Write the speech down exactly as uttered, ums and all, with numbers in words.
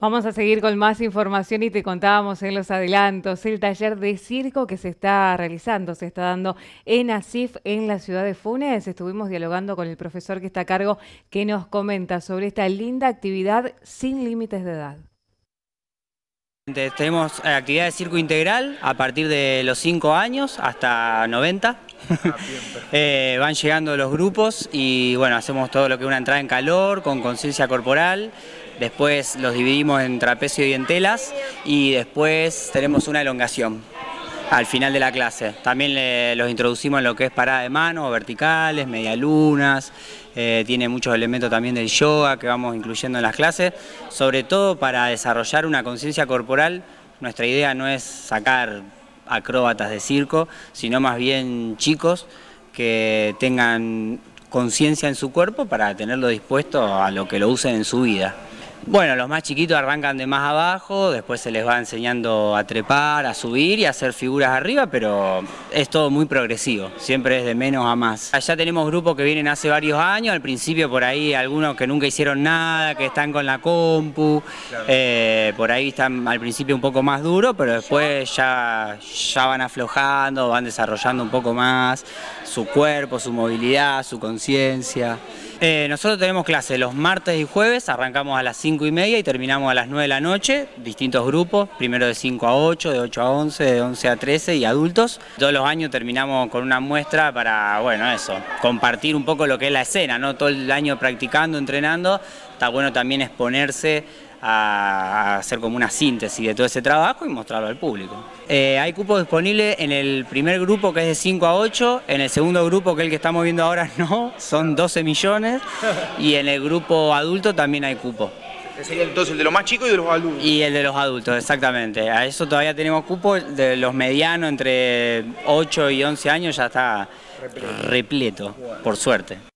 Vamos a seguir con más información y te contábamos en los adelantos el taller de circo que se está realizando, se está dando en ASIF en la ciudad de Funes. Estuvimos dialogando con el profesor que está a cargo que nos comenta sobre esta linda actividad sin límites de edad. Tenemos actividad de circo integral a partir de los cinco años hasta noventa. Ah, bien, eh, van llegando los grupos y bueno, hacemos todo lo que es una entrada en calor con conciencia corporal. Después los dividimos en trapecio y en telas y después tenemos una elongación al final de la clase. También le, los introducimos en lo que es parada de mano, verticales, medialunas. Eh, tiene muchos elementos también del yoga que vamos incluyendo en las clases, sobre todo para desarrollar una conciencia corporal. Nuestra idea no es sacar acróbatas de circo, sino más bien chicos que tengan conciencia en su cuerpo para tenerlo dispuesto a lo que lo usen en su vida. Bueno, los más chiquitos arrancan de más abajo, después se les va enseñando a trepar, a subir y a hacer figuras arriba, pero es todo muy progresivo, siempre es de menos a más. Allá tenemos grupos que vienen hace varios años, al principio por ahí algunos que nunca hicieron nada, que están con la compu, claro. eh, por ahí están al principio un poco más duros, pero después ya, ya van aflojando, van desarrollando un poco más su cuerpo, su movilidad, su conciencia. Eh, nosotros tenemos clases los martes y jueves, arrancamos a las cinco y media y terminamos a las nueve de la noche, distintos grupos, primero de cinco a ocho, de ocho a once, de once a trece y adultos. Todos los años terminamos con una muestra para, bueno, eso, compartir un poco lo que es la escena, ¿no? Todo el año practicando, entrenando, está bueno también exponerse a hacer como una síntesis de todo ese trabajo y mostrarlo al público. Eh, hay cupos disponibles en el primer grupo que es de cinco a ocho, en el segundo grupo que es el que estamos viendo ahora no, son doce millones y en el grupo adulto también hay cupo. Sería entonces el de los más chicos y de los adultos. Y el de los adultos, exactamente. A eso todavía tenemos cupos, de los medianos entre ocho y once años ya está repleto, repleto por suerte.